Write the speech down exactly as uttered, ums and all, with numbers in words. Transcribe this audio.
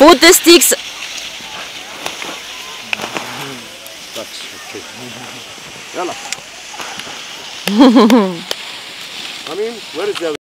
Put the sticks. That's okay. Yalla. I mean, where is the other?